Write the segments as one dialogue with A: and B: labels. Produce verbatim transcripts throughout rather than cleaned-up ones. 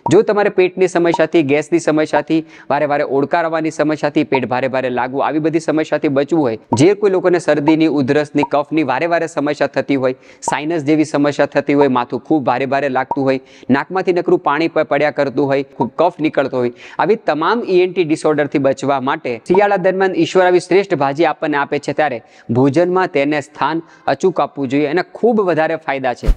A: જો તમારે પેટની સમસ્યાથી, ગેસની સમસ્યાથી, વારે વારે ઓડકાર આવવાની સમસ્યાથી, પેટ ભારે ભારે લાગવું, આવી બધી સમસ્યાથી બચવું હોય, જે કોઈ લોકોને શરદીની, ઉધરસની, કફની વારે વારે સમસ્યા થતી હોય, સાઇનસ જેવી સમસ્યા થતી હોય, માથું ખૂબ ભારે ભારે લાગતું હોય, નાકમાંથી નકરું પાણી પડ્યા કરતું હોય, ખૂબ કફ નીકળતો હોય, આવી તમામ ઈએનટી ડિસઓર્ડરથી બચવા માટે શિયાળા દરમિયાન ઈશ્વર આવી શ્રેષ્ઠ ભાજી આપણને આપે છે, ત્યારે ભોજનમાં તેને સ્થાન અચૂક આપવું જોઈએ. એના ખૂબ વધારે ફાયદા છે.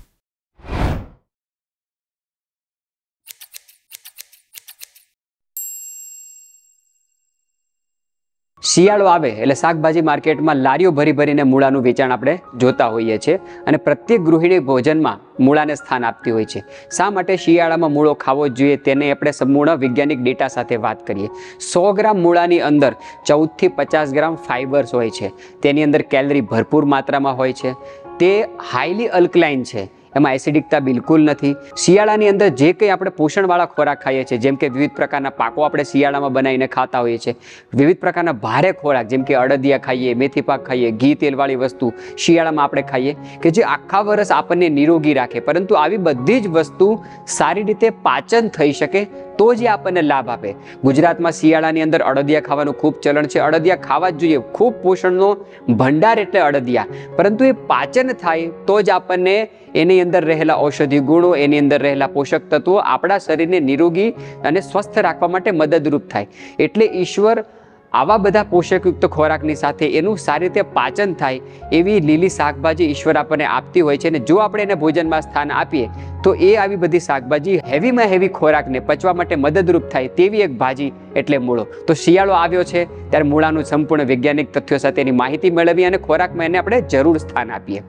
A: શિયાળો આવે એટલે શાકભાજી માર્કેટમાં લારીઓ ભરી ભરીને મૂળાનું વેચાણ આપણે જોતા હોઈએ છીએ અને પ્રત્યેક ગૃહિણી ભોજનમાં મૂળાને સ્થાન આપતી હોય છે. શા માટે શિયાળામાં મૂળો ખાવો જ જોઈએ તેને આપણે સંપૂર્ણ વૈજ્ઞાનિક ડેટા સાથે વાત કરીએ. સો ગ્રામ મૂળાની અંદર ચૌદથી પચાસ ગ્રામ ફાઇબર્સ હોય છે. તેની અંદર કેલરી ભરપૂર માત્રામાં હોય છે. તે હાઈલી અલ્કલાઇન છે. એમાં એસિડિકતા બિલકુલ નથી. શિયાળાની અંદર જે કંઈ આપણે પોષણવાળા ખોરાક ખાઈએ છીએ, જેમ કે વિવિધ પ્રકારના પાકો આપણે શિયાળામાં બનાવીને ખાતા હોઈએ છીએ, વિવિધ પ્રકારના ભારે ખોરાક જેમ કે અડદિયા ખાઈએ, મેથી પાક ખાઈએ, ઘી તેલવાળી વસ્તુ શિયાળામાં આપણે ખાઈએ કે જે આખા વર્ષ આપણને નિરોગી રાખે, પરંતુ આવી બધી જ વસ્તુ સારી રીતે પાચન થઈ શકે તો જ આપણને લાભ આપે. ગુજરાતમાં શિયાળાની અંદર અડદિયા ખાવાનું ખૂબ ચલણ છે. અડદિયા ખાવા જ જોઈએ. ખૂબ પોષણનો ભંડાર એટલે અડદિયા, પરંતુ એ પાચન થાય તો જ આપણને એની અંદર રહેલા ઔષધિ ગુણો, એની અંદર રહેલા પોષક તત્વો આપણા શરીરને નિરોગી અને સ્વસ્થ રાખવા માટે મદદરૂપ થાય. એટલે ઈશ્વર આવા બધા પોષકયુક્ત ખોરાકની સાથે એનું સારી રીતે પાચન થાય એવી લીલી શાકભાજી ઈશ્વર આપણને આપતી હોય છે. અને જો આપણે એને ભોજનમાં સ્થાન આપીએ તો એ આવી બધી શાકભાજી હેવીમાં હેવી ખોરાકને પચવા માટે મદદરૂપ થાય તેવી એક ભાજી એટલે મૂળો. તો શિયાળો આવ્યો છે ત્યારે મૂળાનું સંપૂર્ણ વૈજ્ઞાનિક તથ્યો સાથે એની માહિતી મેળવી અને ખોરાકમાં એને આપણે જરૂર સ્થાન આપીએ.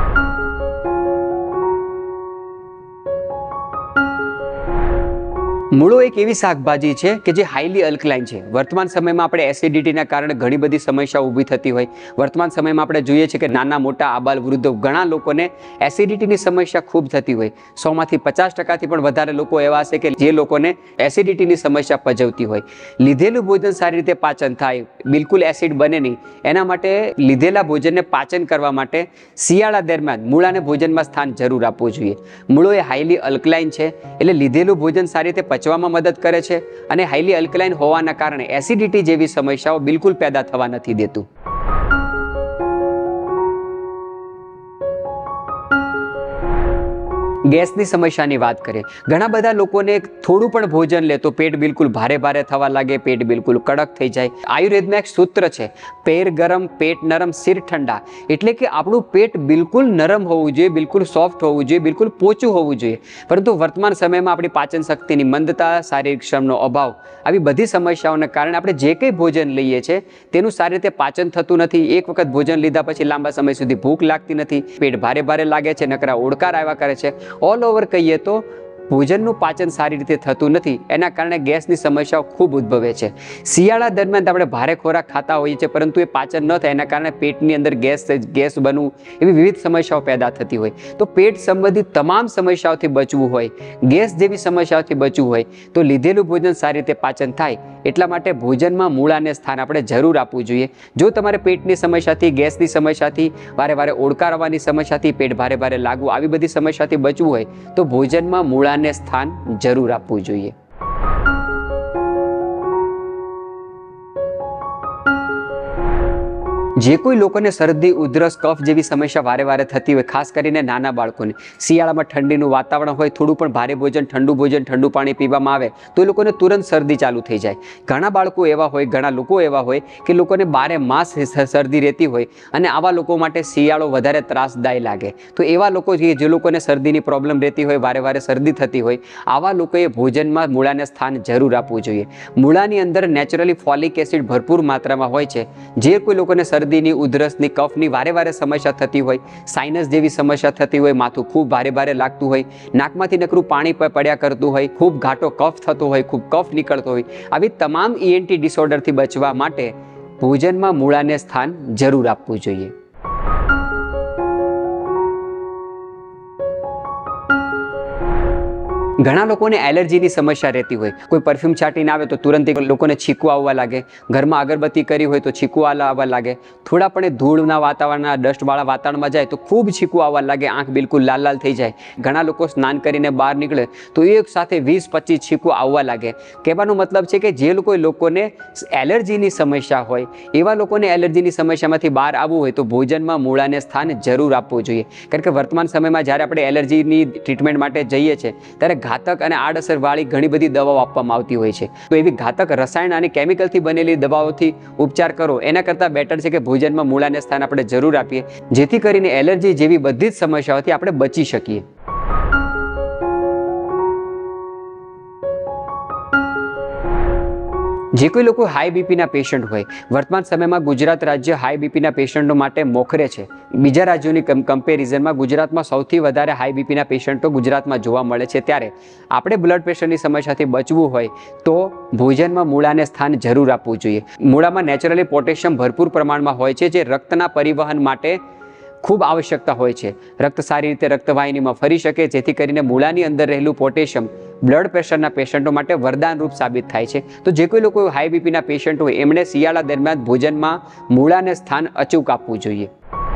A: મૂળો એક એવી શાકભાજી છે કે જે હાઈલી અલ્કલાઇન છે. વર્તમાન સમયમાં આપણે એસિડિટીના કારણે ઘણી બધી સમસ્યાઓ ઊભી થતી હોય. વર્તમાન સમયમાં આપણે જોઈએ છીએ કે નાના મોટા આબાલ વૃદ્ધો ઘણા લોકોને એસિડિટીની સમસ્યા ખૂબ થતી હોય. સોમાંથી પચાસ ટકાથી પણ વધારે લોકો એવા હશે કે જે લોકોને એસિડિટીની સમસ્યા પજવતી હોય. લીધેલું ભોજન સારી રીતે પાચન થાય, બિલકુલ એસિડ બને નહીં, એના માટે લીધેલા ભોજનને પાચન કરવા માટે શિયાળા દરમિયાન મૂળાને ભોજનમાં સ્થાન જરૂર આપવું જોઈએ. મૂળો એ હાઈલી અલ્કલાઇન છે એટલે લીધેલું ભોજન સારી રીતે પચવામાં મદદ કરે છે અને હાઈલી અલ્કલાઇન હોવાના કારણે એસિડિટી જેવી સમસ્યાઓ બિલકુલ પેદા થવા નથી દેતું. ગેસની સમસ્યાની વાત કરીએ. ઘણા બધા લોકોને થોડું પણ ભોજન લે તો પેટ બિલકુલ ભારે ભારે થવા લાગે, પેટ બિલકુલ કડક થઈ જાય. આયુર્વેદમાં એક સૂત્ર છે, પેર ગરમ પેટ નરમ સિર ઠંડા. એટલે કે આપણું પેટ બિલકુલ નરમ હોવું જોઈએ, બિલકુલ સોફ્ટ હોવું જોઈએ, બિલકુલ પોચું હોવું જોઈએ. પરંતુ વર્તમાન સમયમાં આપણી પાચન શક્તિની મંદતા, શારીરિક શ્રમનો અભાવ, આવી બધી સમસ્યાઓને કારણે આપણે જે કંઈ ભોજન લઈએ છીએ તેનું સારી રીતે પાચન થતું નથી. એક વખત ભોજન લીધા પછી લાંબા સમય સુધી ભૂખ લાગતી નથી, પેટ ભારે ભારે લાગે છે, નકરા ઓડકાર આવ્યા કરે છે. ઓલ ઓવર કહીએ તો ભોજનનું પાચન સારી રીતે થતું નથી. એના કારણે ગેસની સમસ્યાઓ ખૂબ ઉદ્ભવે છે. શિયાળા દરમિયાન આપણે ભારે ખોરાક ખાતા હોઈએ છીએ પરંતુ એ પાચન ન થાય, એના કારણે પેટની અંદર ગેસ ગેસ બનવું, એવી વિવિધ સમસ્યાઓ પેદા થતી હોય. તો પેટ સંબંધિત તમામ સમસ્યાઓથી બચવું હોય, ગેસ જેવી સમસ્યાઓથી બચવું હોય તો લીધેલું ભોજન સારી રીતે પાચન થાય એટલા માટે ભોજનમાં મૂળાને સ્થાન આપણે જરૂર આપવું જોઈએ. જો તમારે પેટની સમસ્યાથી, ગેસની સમસ્યાથી, વારે વારે ઓડકાર આવવાની સમસ્યાથી, પેટ ભારે ભારે લાગવું, આવી બધી સમસ્યાથી બચવું હોય તો ભોજનમાં મૂળા ને સ્થાન જરૂર આપવું જોઈએ. જે કોઈ લોકોને શરદી, ઉધરસ, કફ જેવી સમસ્યા વારે વારે થતી હોય, ખાસ કરીને નાના બાળકોને, શિયાળામાં ઠંડીનું વાતાવરણ હોય, થોડું પણ ભારે ભોજન, ઠંડુ ભોજન, ઠંડુ પાણી પીવામાં આવે તો એ લોકોને તુરંત શરદી ચાલુ થઈ જાય. ઘણા બાળકો એવા હોય, ઘણા લોકો એવા હોય કે લોકોને બારે માસ શરદી રહેતી હોય અને આવા લોકો માટે શિયાળો વધારે ત્રાસદાયી લાગે. તો એવા લોકો જે જે લોકોને શરદીની પ્રોબ્લેમ રહેતી હોય, વારે વારે શરદી થતી હોય, આવા લોકોએ ભોજનમાં મૂળાને સ્થાન જરૂર આપવું જોઈએ. મૂળાની અંદર નેચરલી ફોલિક એસિડ ભરપૂર માત્રામાં હોય છે. જે કોઈ લોકોને શરદી શરદીની, ઉધરસની, કફની વારે વારે સમસ્યા થતી હોય, સાઇનસ જેવી સમસ્યા થતી હોય, માથું ખૂબ ભારે ભારે લાગતું હોય, નાકમાંથી નકરું પાણી પડ્યા કરતું હોય, ખૂબ ઘાટો કફ થતો હોય, ખૂબ કફ નીકળતો હોય, આવી તમામ ઈએનટી ડિસઓર્ડરથી બચવા માટે ભોજનમાં મૂળાને સ્થાન જરૂર આપવું જોઈએ. ઘણા લોકોને એલર્જીની સમસ્યા રહેતી હોય, કોઈ પરફ્યુમ છાંટીને આવે તો તુરંત લોકોને છીકું આવવા લાગે, ઘરમાં અગરબત્તી કરી હોય તો છીકું આવવા લાગે, થોડા પણ ધૂળના વાતાવરણના ડસ્ટવાળા વાતાવરણમાં જાય તો ખૂબ છીકું આવવા લાગે, આંખ બિલકુલ લાલ લાલ થઈ જાય. ઘણા લોકો સ્નાન કરીને બહાર નીકળે તો એક સાથે વીસ પચીસ છીકું આવવા લાગે. કહેવાનો મતલબ છે કે જે લોકો લોકોને એલર્જીની સમસ્યા હોય એવા લોકોને એલર્જીની સમસ્યામાંથી બહાર આવવું હોય તો ભોજનમાં મૂળાને સ્થાન જરૂર આપવું જોઈએ. કારણ કે વર્તમાન સમયમાં જ્યારે આપણે એલર્જીની ટ્રીટમેન્ટ માટે જઈએ છીએ ત્યારે ઘાતક અને આડઅસરવાળી ઘણી બધી દવાઓ આપવામાં આવતી હોય છે. તો એવી ઘાતક રસાયણ અને કેમિકલથી બનેલી દવાઓથી ઉપચાર કરો એના કરતાં બેટર છે કે ભોજનમાં મૂળાને સ્થાન આપણે જરૂર આપીએ, જેથી કરીને એલર્જી જેવી બધી જ સમસ્યાઓથી આપણે બચી શકીએ. જે કોઈ લોકો હાઈ બીપીના પેશન્ટ હોય, વર્તમાન સમયમાં ગુજરાત રાજ્ય હાઈ બીપીના પેશન્ટો માટે મોખરે છે. બીજા રાજ્યોની કમ્પેરિઝનમાં ગુજરાતમાં સૌથી વધારે હાઈ બીપીના પેશન્ટો ગુજરાતમાં જોવા મળે છે. ત્યારે આપણે બ્લડ પ્રેશરની સમસ્યાથી બચવું હોય તો ભોજનમાં મૂળાને સ્થાન જરૂર આપવું જોઈએ. મૂળામાં નેચરલી પોટેશિયમ ભરપૂર પ્રમાણમાં હોય છે, જે રક્તના પરિવહન માટે ખૂબ આવશ્યકતા હોય છે. રક્ત સારી રીતે રક્તવાહિનીમાં ફરી શકે, જેથી કરીને મૂળાની અંદર રહેલું પોટેશિયમ બ્લડ પ્રેશરના પેશન્ટો માટે વરદાનરૂપ સાબિત થાય છે. તો જે કોઈ લોકો હાઈ બીપીના પેશન્ટ હોય એમણે શિયાળા દરમિયાન ભોજનમાં મૂળાને સ્થાન અચૂક આપવું જોઈએ.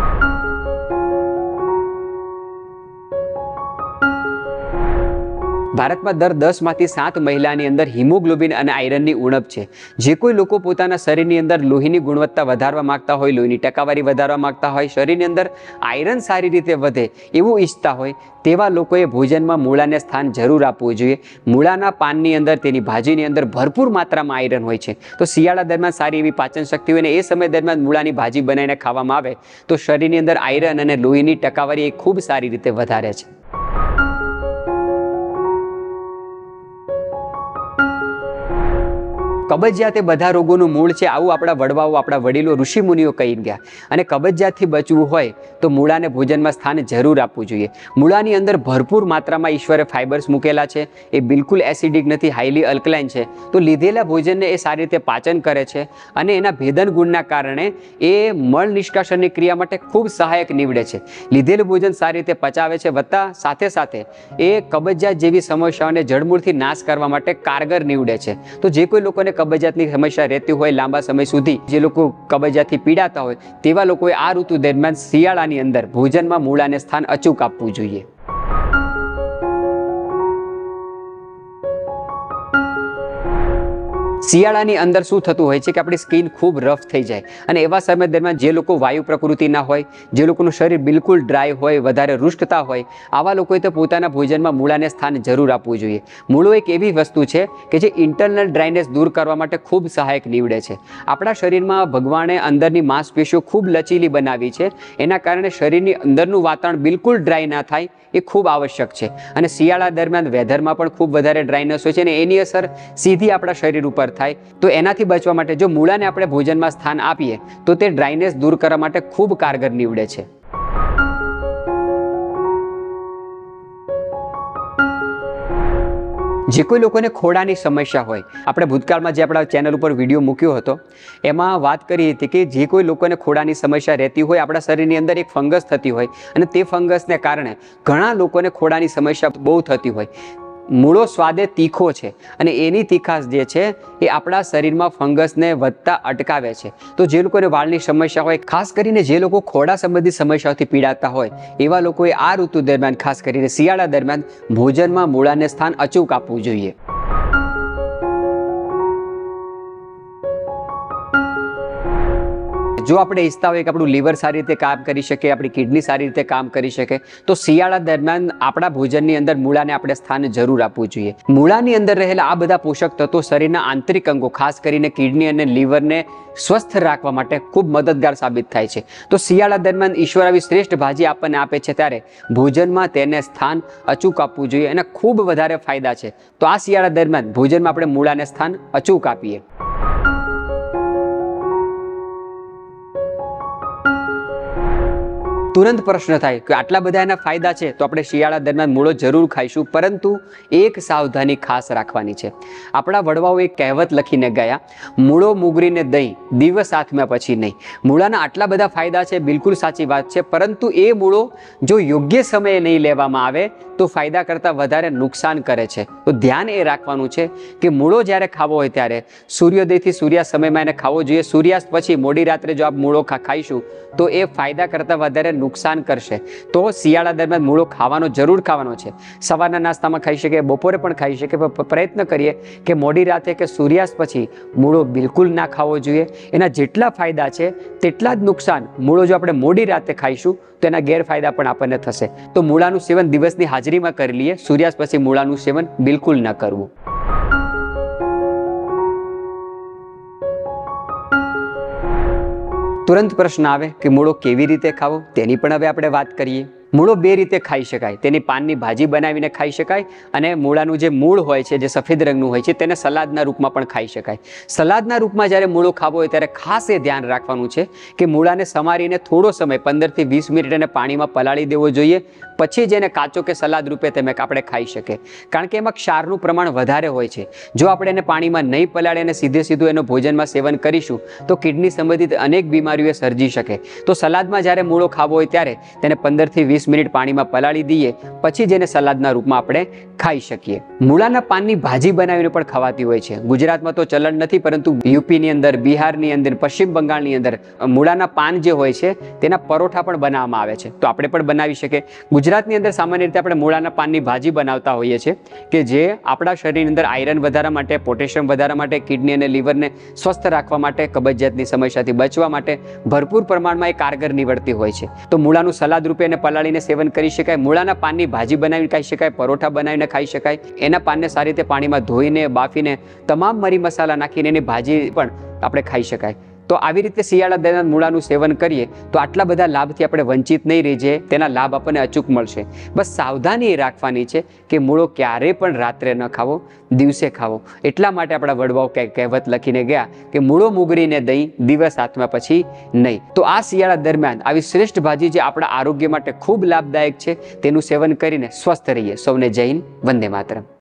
A: ભારતમાં દર દસમાંથી સાત મહિલાની અંદર હિમોગ્લોબિન અને આયરનની ઉણપ છે. જે કોઈ લોકો પોતાના શરીરની અંદર લોહીની ગુણવત્તા વધારવા માંગતા હોય, લોહીની ટકાવારી વધારવા માંગતા હોય, શરીરની અંદર આયરન સારી રીતે વધે એવું ઈચ્છતા હોય તેવા લોકોએ ભોજનમાં મૂળાને સ્થાન જરૂર આપવું જોઈએ. મૂળાના પાનની અંદર, તેની ભાજીની અંદર ભરપૂર માત્રામાં આયરન હોય છે. તો શિયાળા દરમિયાન સારી એવી પાચન શક્તિ હોય ને એ સમય દરમિયાન મૂળાની ભાજી બનાવીને ખાવામાં આવે તો શરીરની અંદર આયરન અને લોહીની ટકાવારી એ ખૂબ સારી રીતે વધારે છે. કબજિયાત એ બધા રોગોનું મૂળ છે, આવું આપણા વડવાઓ, આપણા વડીલો, ઋષિમુનિઓ કહી ગયા. અને કબજિયાતથી બચવું હોય તો મૂળાને ભોજનમાં સ્થાન જરૂર આપવું જોઈએ. મૂળાની અંદર ભરપૂર માત્રામાં ઈશ્વરે ફાઇબર્સ મૂકેલા છે, એ બિલકુલ એસિડિક નથી, હાઈલી અલ્કલાઇન છે. તો લીધેલા ભોજનને એ સારી રીતે પાચન કરે છે અને એના ભેદન ગુણના કારણે એ મળ નિષ્કાશનની ક્રિયા માટે ખૂબ સહાયક નીવડે છે. લીધેલું ભોજન સારી રીતે પચાવે છે, વત્તા સાથે સાથે એ કબજિયાત જેવી સમસ્યાઓને જડમૂળથી નાશ કરવા માટે કારગર નીવડે છે. તો જે કોઈ લોકોને કબજિયાતની સમસ્યા રહેતી હોય લાંબા સમય સુધી, જે લોકો કબજિયાતથી પીડાતા હોય તેવા લોકોએ આ ઋતુ દરમિયાન શિયાળાની અંદર ભોજનમાં મૂળાને સ્થાન અચૂક આપવું જોઈએ. શિયાળાની અંદર શું થતું હોય છે કે આપણી સ્કિન ખૂબ રફ થઈ જાય અને એવા સમય દરમિયાન જે લોકો વાયુ પ્રકૃતિના હોય, જે લોકોનું શરીર બિલકુલ ડ્રાય હોય, વધારે રૂષ્ટતા હોય, આવા લોકોએ તો પોતાના ભોજનમાં મૂળાને સ્થાન જરૂર આપવું જોઈએ. મૂળો એક એવી વસ્તુ છે કે જે ઇન્ટરનલ ડ્રાયનેસ દૂર કરવા માટે ખૂબ સહાયક નીવડે છે. આપણા શરીરમાં ભગવાને અંદરની માંસપેશીઓ ખૂબ લચીલી બનાવી છે, એના કારણે શરીરની અંદરનું વાતાવરણ બિલકુલ ડ્રાય ના થાય એ ખૂબ આવશ્યક છે. અને શિયાળા દરમિયાન વેધરમાં પણ ખૂબ વધારે ડ્રાયનેસ હોય છે અને એની અસર સીધી આપણા શરીર ઉપર થાય. તો એનાથી બચવા માટે જો મૂળાને આપણે ભોજનમાં સ્થાન આપીએ તો તે ડ્રાયનેસ દૂર કરવા માટે ખૂબ કારગર નીવડે છે. જે કોઈ લોકોને ખોડાની સમસ્યા હોય, આપણે ભૂતકાળમાં જે આપણા ચેનલ ઉપર વિડીયો મૂક્યો હતો એમાં વાત કરી હતી કે જે કોઈ લોકોને ખોડાની સમસ્યા રહેતી હોય, આપણા શરીરની અંદર એક ફંગસ થતી હોય અને તે ફંગસને કારણે ઘણા લોકોને ખોડાની સમસ્યા બહુ થતી હોય. મૂળો સ્વાદે તીખો છે અને એની તીખાશ જે છે એ આપણા શરીરમાં ફંગસને વધતા અટકાવે છે. તો જે લોકોને વાળની સમસ્યા હોય, ખાસ કરીને જે લોકો ખોડા સંબંધિત સમસ્યાઓથી પીડાતા હોય એવા લોકોએ આ ઋતુ દરમિયાન, ખાસ કરીને શિયાળા દરમિયાન ભોજનમાં મૂળાને સ્થાન અચૂક આપવું જોઈએ. જો આપણે ઈચ્છતા હોય કે આપણું લીવર સારી રીતે કામ કરી શકે, આપણી કિડની સારી રીતે કામ કરી શકે તો શિયાળા દરમિયાન આપણા ભોજનની અંદર મૂળાને આપણે સ્થાન જરૂર આપવું જોઈએ. મૂળાની અંદર રહેલા આ બધા પોષક તત્વો શરીરના આંતરિક અંગો, ખાસ કરીને કિડની અને લીવરને સ્વસ્થ રાખવા માટે ખૂબ મદદગાર સાબિત થાય છે. તો શિયાળા દરમિયાન ઈશ્વર આવી શ્રેષ્ઠ ભાજી આપણને આપે છે ત્યારે ભોજનમાં તેને સ્થાન અચૂક આપવું જોઈએ અને ખૂબ વધારે ફાયદા છે. તો આ શિયાળા દરમિયાન ભોજનમાં આપણે મૂળાને સ્થાન અચૂક આપીએ. તુરંત પ્રશ્ન થાય કે આટલા બધા એના ફાયદા છે તો આપણે શિયાળા દરમિયાન મૂળો જરૂર ખાઈશું, પરંતુ એક સાવધાની ખાસ રાખવાની છે. આપણા વડવાઓ એક કહેવત લખીને ગયા, મૂળો મુગરીને દહીં દિવસ આથમ્યા પછી નહીં. મૂળાના આટલા બધા ફાયદા છે, બિલકુલ સાચી વાત છે, પરંતુ એ મૂળો જો યોગ્ય સમયે નહીં લેવામાં આવે તો ફાયદા કરતાં વધારે નુકસાન કરે છે. તો ધ્યાન એ રાખવાનું છે કે મૂળો જ્યારે ખાવો હોય ત્યારે સૂર્યોદયથી સૂર્યાસ્ત સમયમાં એને ખાવો જોઈએ. સૂર્યાસ્ત પછી મોડી રાત્રે જો આપ મૂળો ખાઈશું તો એ ફાયદા કરતાં વધારે નુકસાન કરશે. તો શિયાળા દરમિયાન મૂળો ખાવાનો જરૂર ખાવાનો છે. સવારના નાસ્તામાં ખાઈ શકે, બપોરે પણ ખાઈ શકે, પણ પ્રયત્ન કરીએ કે મોડી રાતે કે સૂર્યાસ્ત પછી મૂળો બિલકુલ ના ખાવો જોઈએ. એના જેટલા ફાયદા છે તેટલા જ નુકસાન. મૂળો જો આપણે મોડી રાતે ખાઈશું તો એના ગેરફાયદા પણ આપણને થશે. તો મૂળાનું સેવન દિવસની હાજરીમાં કરી લઈએ, સૂર્યાસ્ત પછી મૂળાનું સેવન બિલકુલ ન કરવું. તુરંત પ્રશ્ન આવે કે મૂળો કેવી રીતે ખાવો, તેની પણ હવે આપણે વાત કરીએ. મૂળો બે રીતે ખાઈ શકાય. તેની પાનની ભાજી બનાવીને ખાઈ શકાય, અને મૂળાનું જે મૂળ હોય છે જે સફેદ રંગનું હોય છે તેને સલાદના રૂપમાં પણ ખાઈ શકાય. સલાદના રૂપમાં જ્યારે મૂળો ખાવો હોય ત્યારે ખાસ એ ધ્યાન રાખવાનું છે કે મૂળાને સમારીને થોડો સમય પંદરથી વીસ મિનિટ એને પાણીમાં પલાળી દેવો જોઈએ, પછી જ એને કાચો કે સલાદ રૂપે તમે આપણે ખાઈ શકીએ. કારણ કે એમાં ક્ષારનું પ્રમાણ વધારે હોય છે. જો આપણે એને પાણીમાં નહીં પલાળીએ અને સીધે સીધું એનું ભોજનમાં સેવન કરીશું તો કિડની સંબંધિત અનેક બીમારીઓ સર્જી શકે. તો સલાદમાં જ્યારે મૂળો ખાવો હોય ત્યારે તેને પંદરથી વીસ મિનિટ પાણીમાં પલાળી દઈએ, પછી જેને સલાદના રૂપમાં આપણે ખાઈ શકીએ. મૂળાના પાનની ભાજી બનાવીને પણ ખવાતી હોય છે. ગુજરાતમાં તો ચલણ નથી, પરંતુ યુપીની અંદર, બિહારની અંદર, પશ્ચિમ બંગાળની અંદર મૂળાના પાન જે હોય છે તેના પરોઠા પણ બનાવવામાં આવે છે. તો આપણે પણ બનાવી શકીએ. ગુજરાતની અંદર સામાન્ય રીતે આપણે મૂળાના પાનની ભાજી બનાવતા હોઈએ છીએ કે જે આપણા શરીરની અંદર આયરન વધારવા માટે, પોટેશિયમ વધારવા માટે, કિડની અને લીવરને સ્વસ્થ રાખવા માટે, કબજિયાતની સમસ્યાથી બચવા માટે ભરપૂર પ્રમાણમાં એ કારગર નીવડતી હોય છે. તો મૂળાનું સલાદ રૂપે એને પલાળીને સેવન કરી શકાય. મૂળાના પાનની ભાજી બનાવીને ખાઈ શકાય, પરોઠા બનાવીને ખાઈ શકાય. એના પાનને સારી રીતે પાણીમાં ધોઈને, બાફીને, તમામ મરી મસાલા નાખીને એની ભાજી પણ આપણે ખાઈ શકાય. તો આવી રીતે શિયાળા દરમિયાન મૂળાનું સેવન કરીએ તો આટલા બધા લાભથી આપણે વંચિત નહીં રહી જઈએ. તેના લાભ આપણને અચૂક મળશે. બસ સાવધાની એ રાખવાની છે કે મૂળો ક્યારેય પણ રાત્રે ન ખાવો, દિવસે ખાવો. એટલા માટે આપણા વડવાઓ કહેવત લખીને ગયા કે મૂળો મુગરીને દહીં દિવસ આથમ્યા પછી નહીં. તો આ શિયાળા દરમિયાન આવી શ્રેષ્ઠ ભાજી જે આપણા આરોગ્ય માટે ખૂબ લાભદાયક છે તેનું સેવન કરીને સ્વસ્થ રહીએ. સૌને જય હિન્દ, વંદે માતરમ.